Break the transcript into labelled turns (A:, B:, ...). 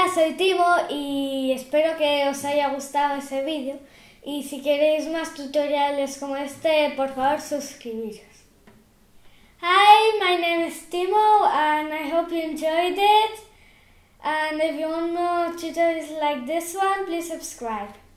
A: soy Timo y espero que os haya gustado ese vídeo. Y si queréis más tutoriales como este, por favor suscribiros. Hi, my name is Timo and I hope you enjoyed it. And if you want more tutorials like this one, please subscribe.